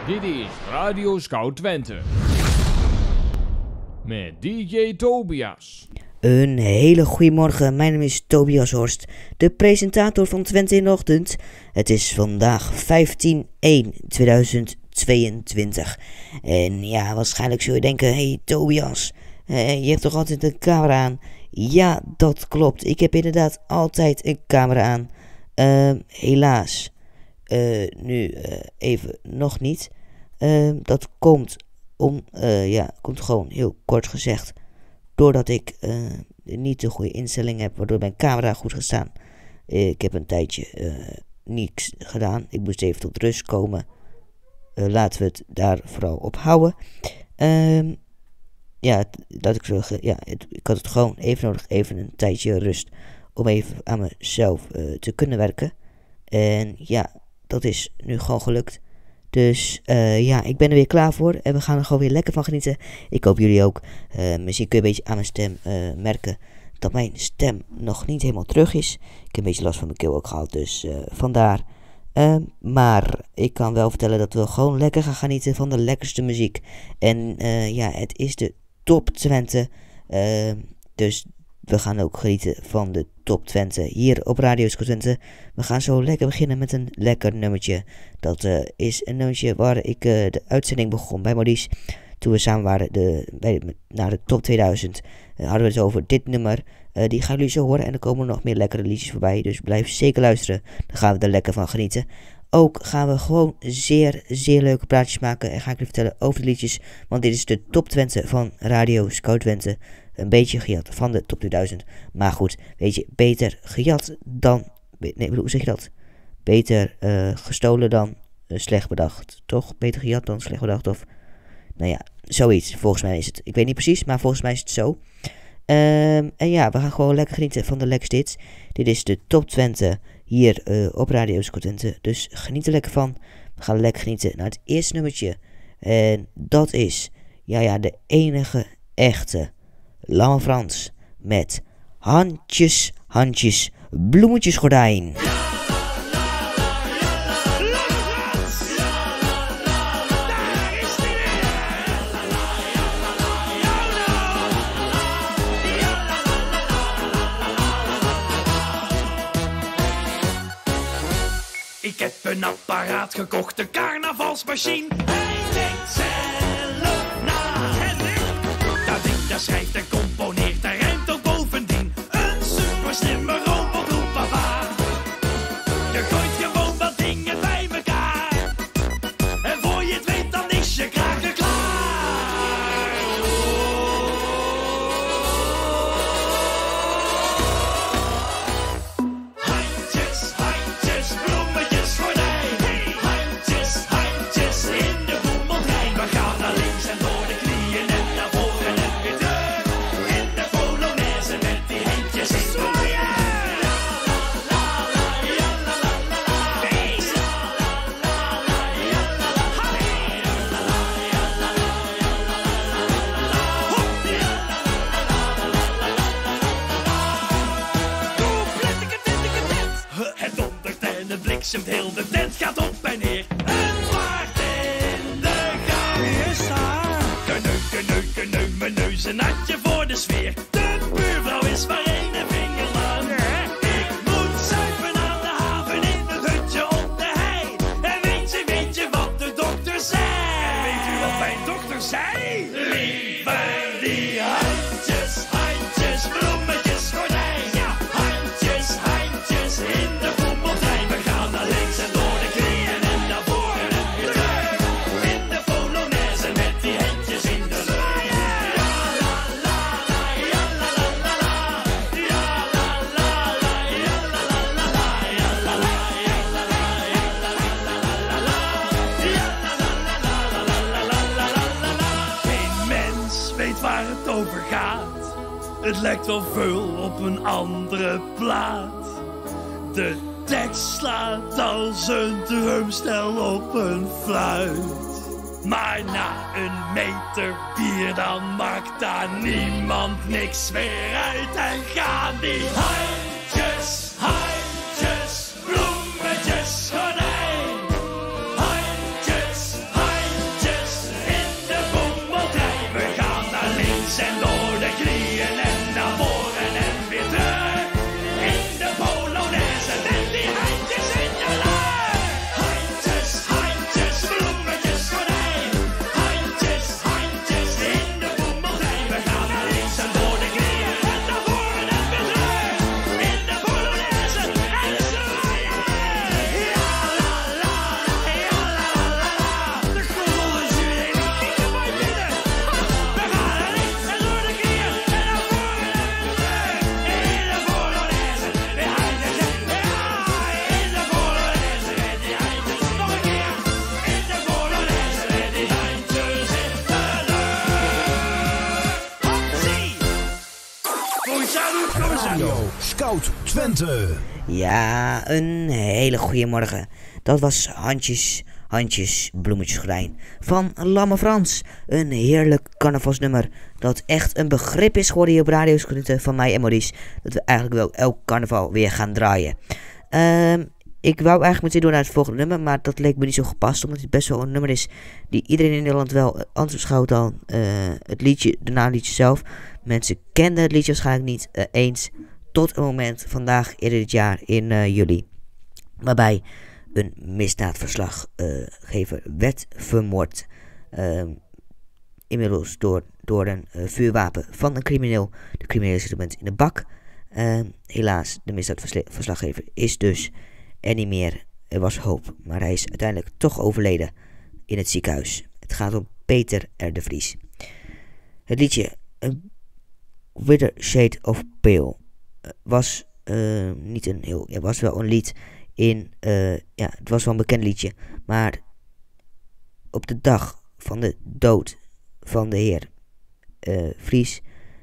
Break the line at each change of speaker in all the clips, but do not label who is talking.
Dit is Radio Scout Twente. Met DJ Tobias.
Een hele goede morgen, mijn naam is Tobias Horst, de presentator van Twente in de Ochtend. Het is vandaag 15/1/2022. En ja, waarschijnlijk zul je denken, hey Tobias, je hebt toch altijd een camera aan? Ja, dat klopt, ik heb inderdaad altijd een camera aan. Helaas, nu even nog niet. Dat komt komt gewoon heel kort gezegd. Doordat ik niet de goede instelling heb, waardoor mijn camera goed gaat staan. Ik heb een tijdje niks gedaan. Ik moest even tot rust komen. Laten we het daar vooral op houden. Laat ik zeggen, ik had het gewoon even nodig, even een tijdje rust. Om even aan mezelf te kunnen werken. En ja, dat is nu gewoon gelukt. Dus ik ben er weer klaar voor en we gaan er gewoon weer lekker van genieten. Ik hoop jullie ook. Misschien kun je een beetje aan mijn stem merken dat mijn stem nog niet helemaal terug is. Ik heb een beetje last van mijn keel ook gehad, dus vandaar. Maar ik kan wel vertellen dat we gewoon lekker gaan genieten van de lekkerste muziek. En het is de Top Twente. Dus we gaan ook genieten van de Top Twente hier op Radio Scout Twente. We gaan zo lekker beginnen met een lekker nummertje. Dat is een nummertje waar ik de uitzending begon bij Maurice. Toen we samen waren naar de Top 2000 hadden we het over dit nummer. Die gaan jullie zo horen en er komen nog meer lekkere liedjes voorbij. Dus blijf zeker luisteren, dan gaan we er lekker van genieten. Ook gaan we gewoon zeer, zeer leuke praatjes maken. En ga ik jullie vertellen over de liedjes. Want dit is de Top Twente van Radio Scout Twente. Een beetje gejat van de Top 2000. Maar goed, weet je, beter gejat dan... hoe zeg je dat? Beter gestolen dan slecht bedacht. Toch? Beter gejat dan slecht bedacht. Of, zoiets. Volgens mij is het. Ik weet niet precies, maar volgens mij is het zo. We gaan gewoon lekker genieten van de lekkerste hits. Dit is de Top Twente hier op Radio Scout Twente. Dus geniet er lekker van. We gaan lekker genieten naar het eerste nummertje. En dat is, de enige echte Lange Frans met Handjes, Handjes, Bloemetjesgordijn.
Ik heb een apparaat gekocht, een carnavalsmachine. Hij denkt zelf na. Dat ding, dat schrijft en componeert, en rijmt ook bovendien. Een super slimme robot, roep papa. Je gooit gewoon wat dingen bij elkaar. En voor je het weet, dan is je kraken klaar. Handjes, handjes, bloemetjes gordijn. Handjes, handjes in de voetbaltrein. We gaan naar links en door de knieën en naar voren en weer terug. In de Polonaise met die handjes in de lucht. Het dondert en het bliksemt, heel de tent gaat op en neer. Een zwaard in de gang. Kneu, kneu, kneu, mijn neus, een natje voor de sfeer. De buurvrouw is maar één vinger lang. Ik moet zuipen aan de haven in het hutje op de hei. En weet je wat de dokter zei? Weet u wat mijn dokter zei? Liever die handjes, handjes, bloemetjes gordijn. Ja, handjes, handjes in de voetbaltrein. We gaan naar links en door de knieën en naar voren en weer terug. In de Polonaise met die handjes in de lucht. Ja, la, la, la, ja, la, la, la, la. Ja, la, la, la, ja, la, la, la, la. Ja, la, la, ja, la, la, ja, la, la, la, la, la. Ja, la, la, la, la, la, la, la, la, la, la. Geen mens weet waar het over gaat. Het lijkt wel veel op een andere plaat. De tekst slaat als een drumstel op een fluit. Maar na een meter bier dan maakt daar niemand niks meer uit. En gaan die handjes, handjes, bloemetjes gordijn. Handjes, handjes.
Scout Twente.
Ja, een hele goede morgen. Dat was Handjes Bloemetjesgrijn van Lamme Frans. Een heerlijk carnavalsnummer dat echt een begrip is geworden hier op Radio Scout van mij en Maurice. Dat we eigenlijk wel elk carnaval weer gaan draaien. Ik wou eigenlijk meteen door naar het volgende nummer, maar dat leek me niet zo gepast. Omdat het best wel een nummer is die iedereen in Nederland wel anders beschouwt dan het liedje, de liedje zelf. Mensen kenden het liedje waarschijnlijk niet eens tot het moment vandaag eerder dit jaar in juli. Waarbij een misdaadverslaggever werd vermoord. Inmiddels door een vuurwapen van een crimineel. De crimineel zit op het moment in de bak. Helaas, de misdaadverslaggever is dus er niet meer. Er was hoop, maar hij is uiteindelijk toch overleden in het ziekenhuis. Het gaat om Peter R. de Vries. Het liedje With a Shade of Pale was niet een heel... Het was wel een lied in... het was wel een bekend liedje. Maar op de dag van de dood van de heer Vries...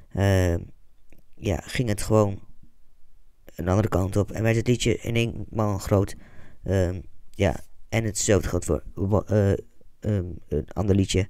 ging het gewoon een andere kant op. En werd het liedje in één man groot. En hetzelfde geldt voor een ander liedje.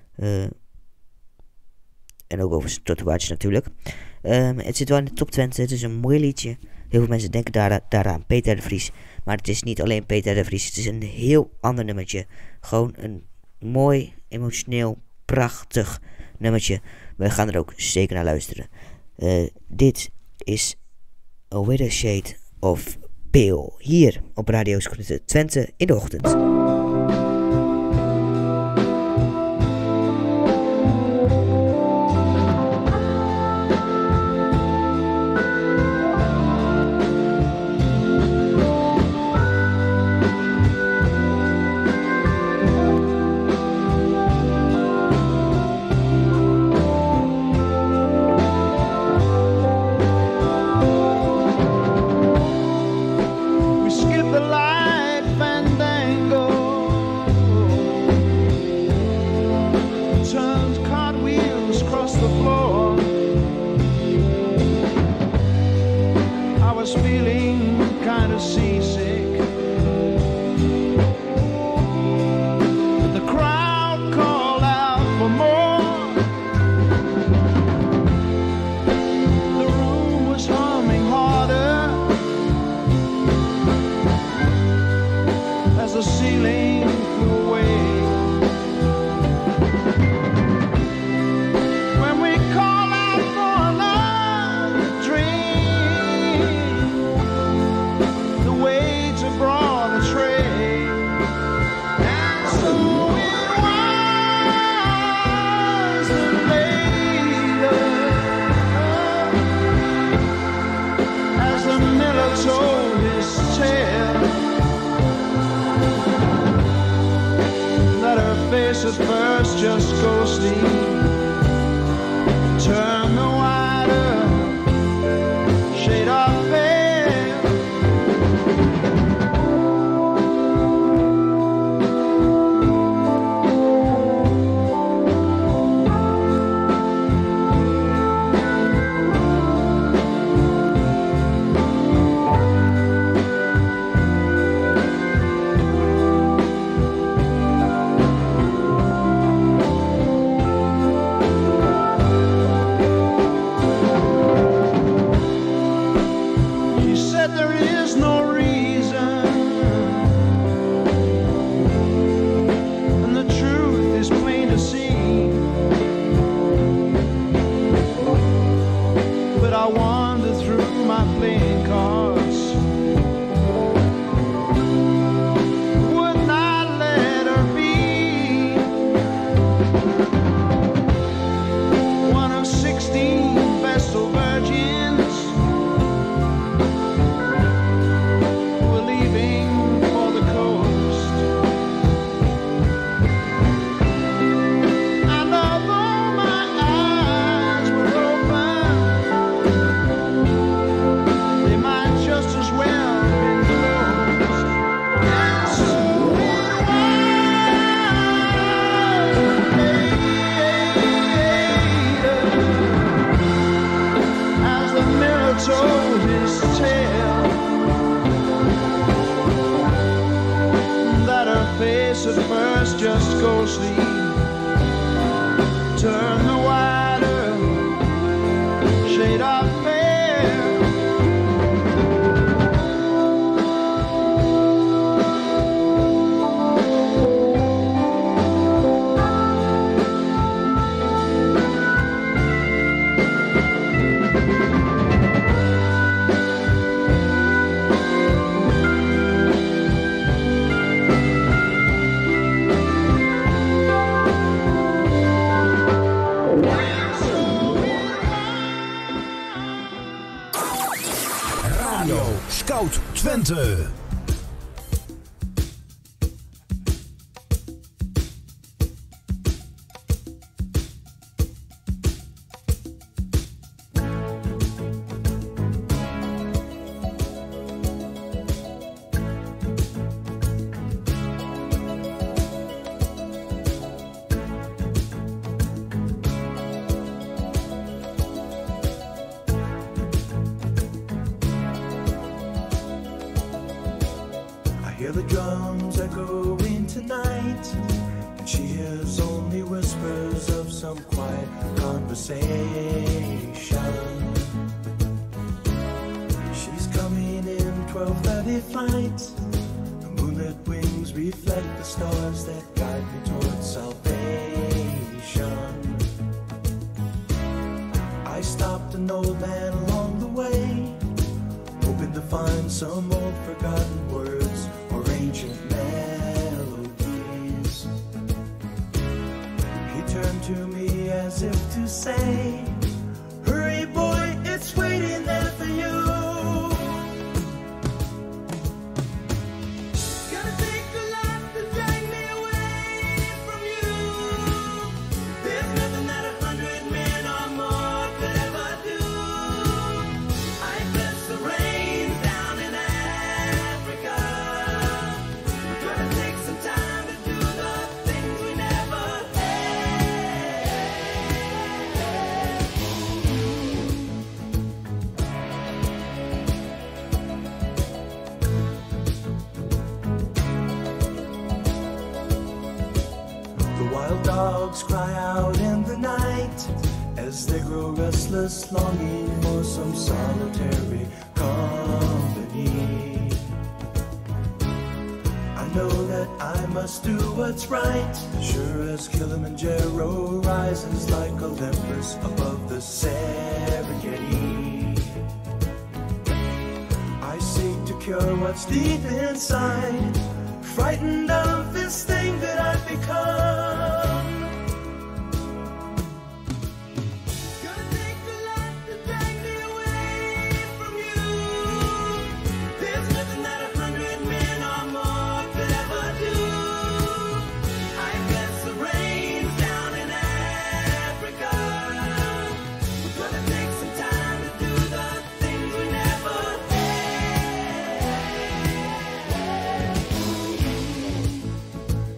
En ook over zijn tatoeages natuurlijk. Het zit wel in de top 20. Het is een mooi liedje. Heel veel mensen denken daaraan Peter de Vries. Maar het is niet alleen Peter de Vries. Het is een heel ander nummertje. Gewoon een mooi, emotioneel, prachtig nummertje. We gaan er ook zeker naar luisteren. Dit is With a Shade of Pale. Hier op Radio Scout Twente in de ochtend.
face at first, just go sleep. Turn the wider shade of pale.
Scout Twente.
Hear the drums echoing tonight, and she hears only whispers of some quiet conversation. She's coming in 12:30 flight. The moonlit wings reflect the stars that guide me towards salvation. I stopped an old man along the way, hoping to find some old forgotten words or ancient melodies. He turned to me as if to say, hurry boy, it's waiting there for you. Gonna take a lot to drag me away from you. There's nothing that 100 men or more could ever do. I bless the rain down in Africa. We're gonna take some time to do the things we never had. The wild dogs cry out in the night as they grow restless, longing for some solitary company. I know that I must do what's right, sure as Kilimanjaro rises like Olympus above the Serengeti. I seek to cure what's deep inside, frightened of this thing that I've become. Gonna take a lot to drag me away from you. There's nothing that 100 men or more could ever do. I guess the rain's down in Africa. We're gonna take some time to do the things we never had.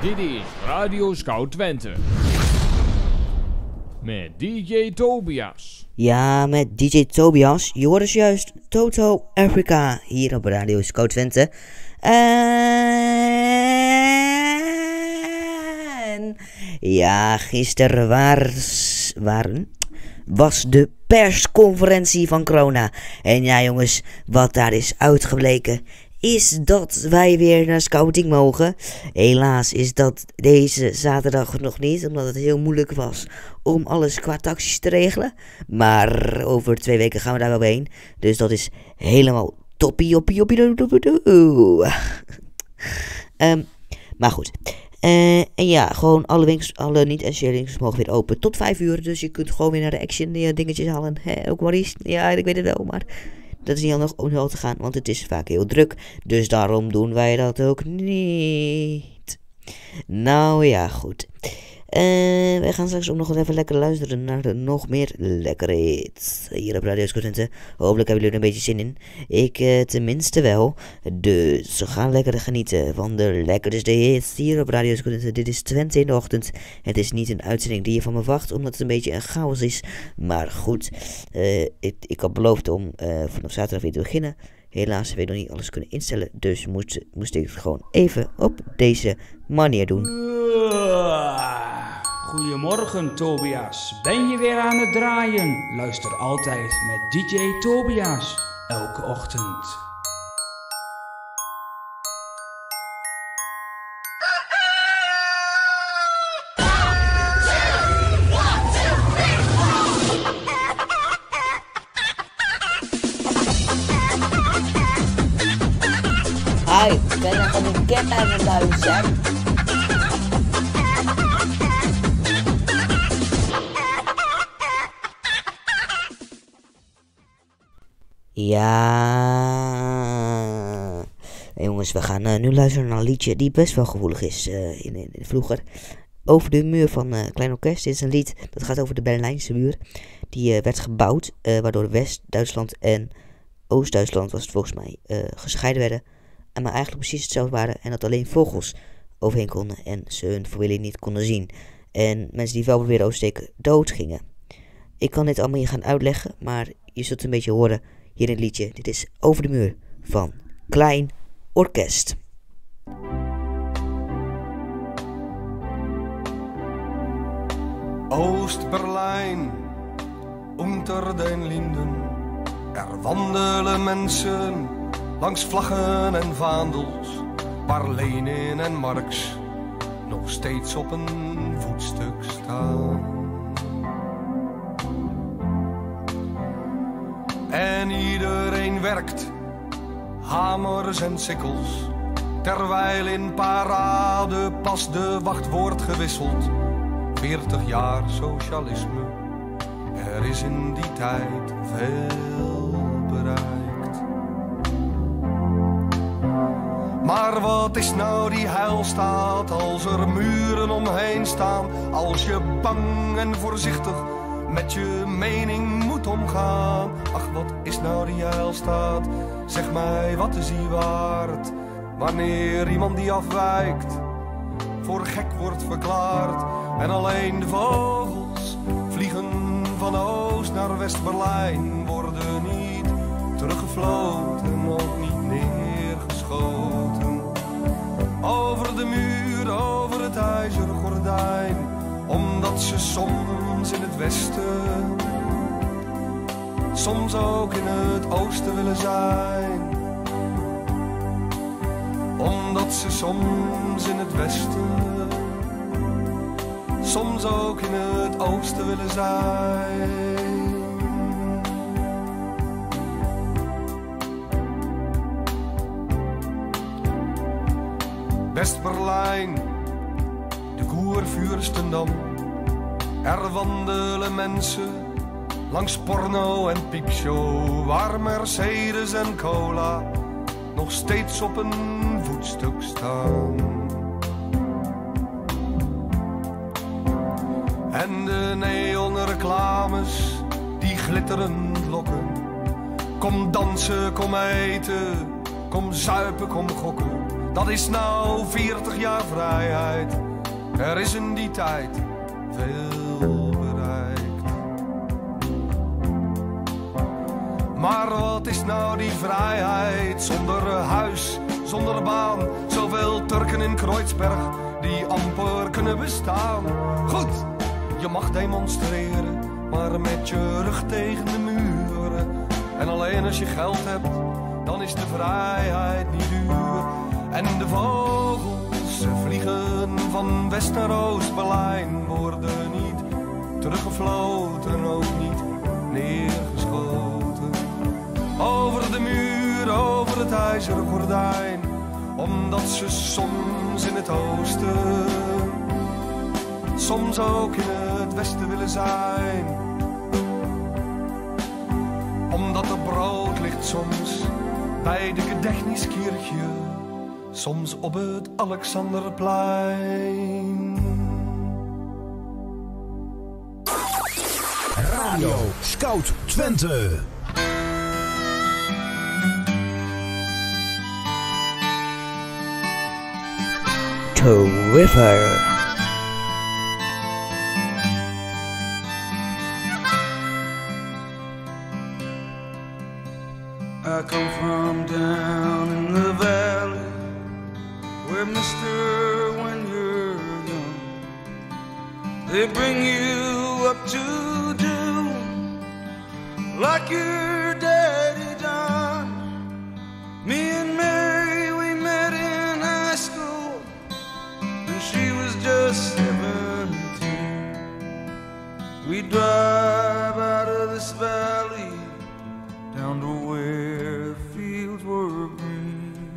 Dit is Radio Scout Twente. Met DJ Tobias.
Ja, met DJ Tobias. Je hoort dus juist Toto Africa hier op Radio Scout Twente. En ja, gisteren was de persconferentie van corona. En ja jongens, wat daar is uitgebleken is dat wij weer naar scouting mogen. Helaas is dat deze zaterdag nog niet, omdat het heel moeilijk was om alles qua taxis te regelen. Maar over 2 weken gaan we daar wel heen. Dus dat is helemaal toppie. Maar goed. En ja, gewoon alle winkels, alle niet-essentiële winkels mogen weer open tot 5 uur. Dus je kunt gewoon weer naar de Action dingetjes halen. Ook Maurice? Ja, ik weet het wel, maar dat is niet handig om wel te gaan, want het is vaak heel druk. Dus daarom doen wij dat ook niet. Nou ja, goed. Wij gaan straks ook nog even lekker luisteren naar nog meer lekkere hits hier op Radio Scout Twente. Hopelijk hebben jullie er een beetje zin in. Ik tenminste wel. Dus we gaan lekker genieten van de lekkerste hits hier op Radio Scout Twente. Dit is Twente in de ochtend. Het is niet een uitzending die je van me wacht, omdat het een beetje een chaos is. Maar goed, ik had beloofd om vanaf zaterdag weer te beginnen. Helaas heb ik nog niet alles kunnen instellen, dus moest ik het gewoon even op deze manier doen.
Goedemorgen Tobias, ben je weer aan het draaien? Luister altijd met DJ Tobias, elke ochtend.
Hi, ik ben even een cat aan het luisteren. Ja. Hey jongens, we gaan nu luisteren naar een liedje die best wel gevoelig is vroeger. Over de muur van Klein Orkest. Dit is een lied dat gaat over de Berlijnse muur. Die werd gebouwd, waardoor West-Duitsland en Oost-Duitsland was het volgens mij gescheiden werden. Maar eigenlijk precies hetzelfde waren en dat alleen vogels overheen konden en ze hun familie niet konden zien. En mensen die wel probeerden oversteken dood gingen. Ik kan dit allemaal hier gaan uitleggen, maar je zult het een beetje horen hier in het liedje. Dit is Over de Muur van Klein Orkest.
Oost-Berlijn, unter den Linden. Er wandelen mensen langs vlaggen en vaandels, waar Lenin en Marx nog steeds op een voetstuk staan. En iedereen werkt, hamers en sikkels, terwijl in parade pas de wacht wordt gewisseld. 40 jaar socialisme, er is in die tijd veel bereikt. Maar wat is nou die heilstaat als er muren omheen staan? Als je bang en voorzichtig met je mening moet omgaan. Ach, wat is nou die heilstaat? Zeg mij, wat is die waard? Wanneer iemand die afwijkt voor gek wordt verklaard. En alleen de vogels vliegen van Oost naar West-Berlijn, worden niet teruggefloten, ook niet neergeschoten. Over de muur, over het ijzeren gordijn, omdat ze soms in het westen, soms ook in het oosten willen zijn. Omdat ze soms in het westen, soms ook in het oosten willen zijn. West-Berlijn, de Kurfürstendamm. Er wandelen mensen langs porno en piepshow, waar Mercedes en cola nog steeds op een voetstuk staan. En de neonreclames die glitterend lokken. Kom dansen, kom eten, kom zuipen, kom gokken. Dat is nou 40 jaar vrijheid. Er is in die tijd veel bereikt. Maar wat is nou die vrijheid zonder huis, zonder baan? Zoveel Turken in Kreuzberg die amper kunnen bestaan. Goed, je mag demonstreren, maar met je rug tegen de muren. En alleen als je geld hebt, dan is de vrijheid niet duur. En de vogels vliegen van West naar Oost-Berlijn, worden niet teruggefloten, ook niet neergeschoten. Over de muur, over het ijzeren gordijn, omdat ze soms in het oosten, soms ook in het westen willen zijn. Omdat er brood ligt soms bij de Gedächtniskirche, soms op het Alexanderplein.
Radio Scout Twente.
To River.
I come from down in the valley, where mister, when you're young, they bring you up to do like your daddy done. Me and Mary, we met in high school, and she was just 17. We drive out of this valley down to where the fields were green.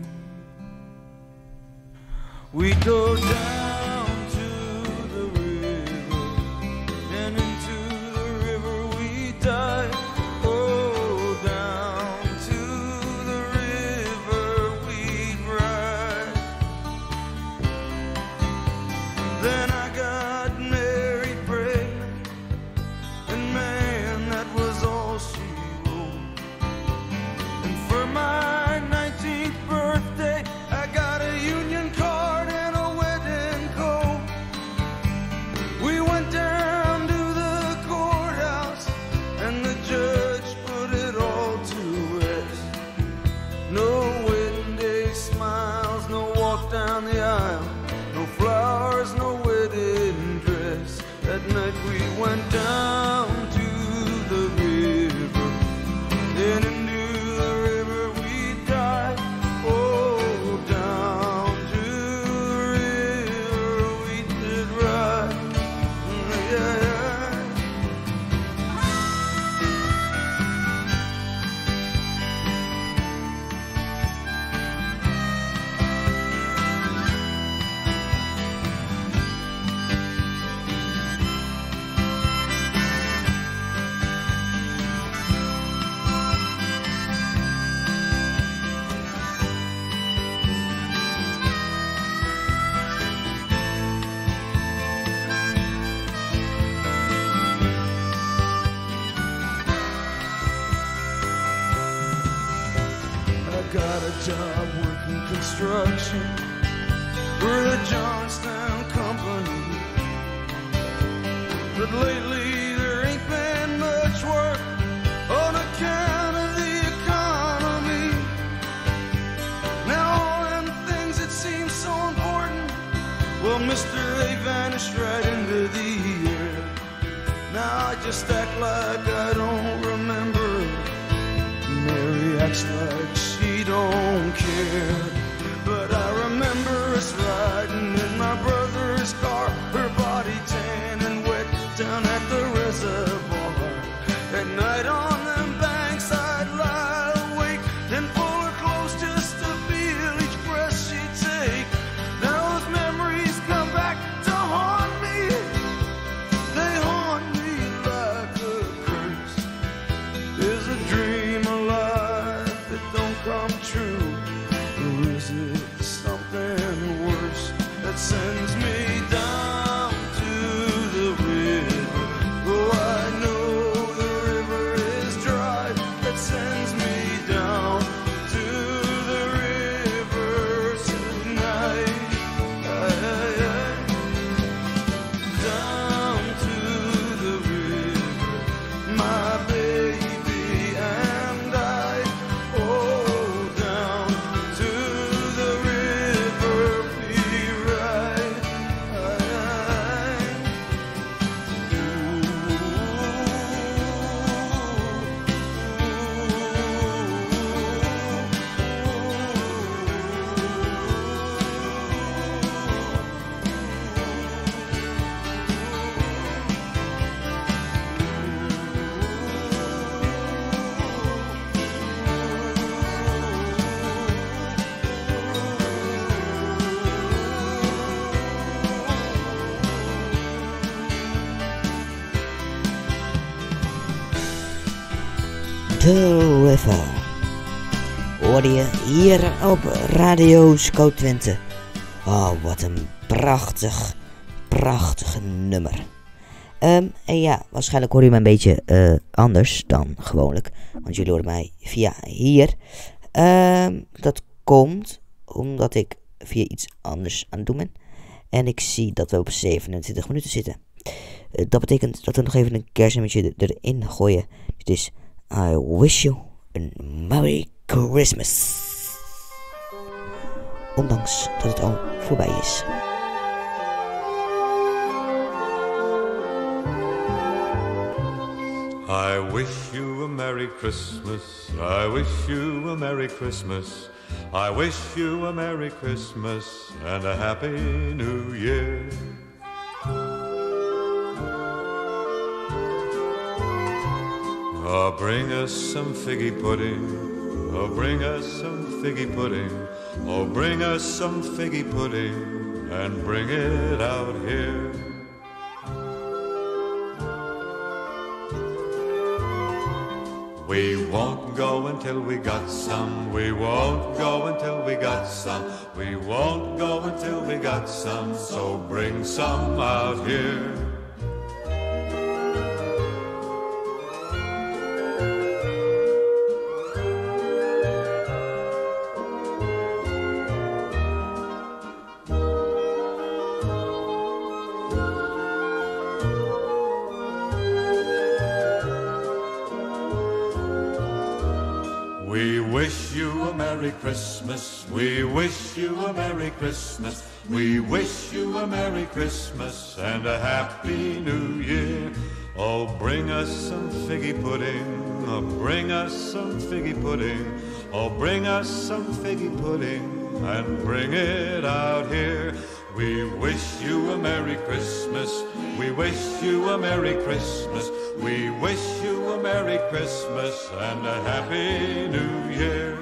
We go down to the river, and into the river we dive. Oh, down to the river we ride. Then I got married pregnant, and man, that was all she wrote. For my 19th birthday, I got a union card and a wedding coat. We went down to the courthouse, and the judge put it all to rest. No wedding day smiles, no walk down the aisle, no flowers, no wedding dress. That night we went down to the river, then into the river we dive. Oh, down to the river we did ride. Yeah, yeah. I got a job working construction for the Johnstown Company, but lately there ain't been much work on account of the economy. Now all them things that seem so important, well, mister, they vanished right into the air. Now I just act like I don't remember. Mary acts like she don't care, but I remember us riding in my brother's car, her body tan and wet down at the reservoir. At night on them banks I'd lie awake and pull her close just to feel each breath she'd take. Now those memories come back to haunt me. They haunt me like a curse. Is a dream alive that don't come true, or is it something worse that sends me down to the river? Oh, I know the river is dry, that sends me down to the river. Send
Deliver. Hoorde je hier op Radio Scout Twente. Oh, wat een prachtig nummer. En ja, waarschijnlijk hoor je me een beetje anders dan gewoonlijk. Want jullie horen mij via hier. Dat komt omdat ik via iets anders aan het doen ben. En ik zie dat we op 27 minuten zitten. Dat betekent dat we nog even een kerstnummertje erin gooien. Het is I Wish You a Merry Christmas. Ondanks dat het al voorbij is.
I wish you a Merry Christmas. I wish you a Merry Christmas. I wish you a Merry Christmas and a Happy New Year. Oh, bring us some figgy pudding. Oh, bring us some figgy pudding. Oh, bring us some figgy pudding and bring it out here. We won't go until we got some. We won't go until we got some. We won't go until we got some. So bring some out here. We wish you a Merry Christmas. We wish you a Merry Christmas. We wish you a Merry Christmas and a Happy New Year. Oh, bring us some figgy pudding. Oh, bring us some figgy pudding. Oh, bring us some figgy pudding and bring it out here. We wish you a Merry Christmas. We wish you a Merry Christmas. We wish you a Merry Christmas and a Happy New Year.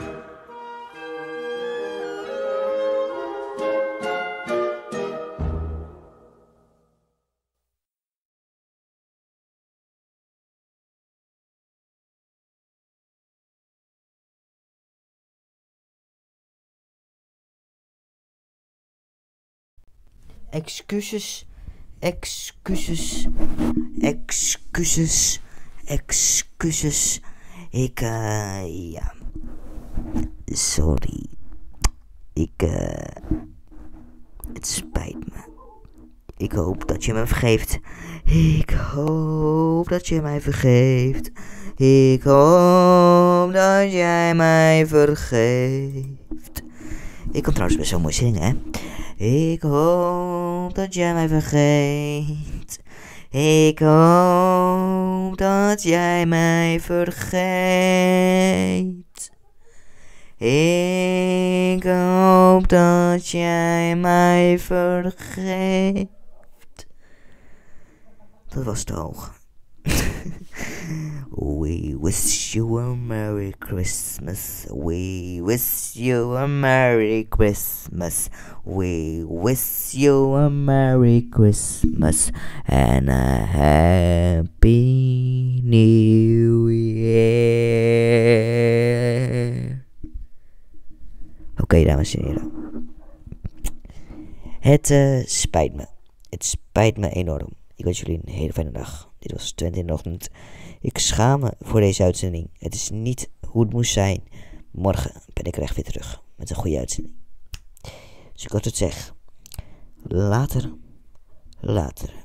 Excuses. Ja. Sorry. Het spijt me. Ik hoop dat je me vergeeft. Ik hoop dat je mij vergeeft. Ik hoop dat jij mij vergeeft. Ik kan trouwens best wel mooi zingen, hè? Ik hoop dat jij mij vergeet. Ik hoop dat jij mij vergeet. Ik hoop dat jij mij vergeet. Dat was te hoog. We wish you a Merry Christmas. We wish you a Merry Christmas. We wish you a Merry Christmas and a Happy New Year. Oké, dames en heren. Het spijt me. Het spijt me enorm. Ik wens jullie een hele fijne dag. Dit was Twente in de ochtend. Ik schaam me voor deze uitzending. Het is niet hoe het moest zijn. Morgen ben ik er echt weer terug met een goede uitzending. Dus ik had het zeg. Later.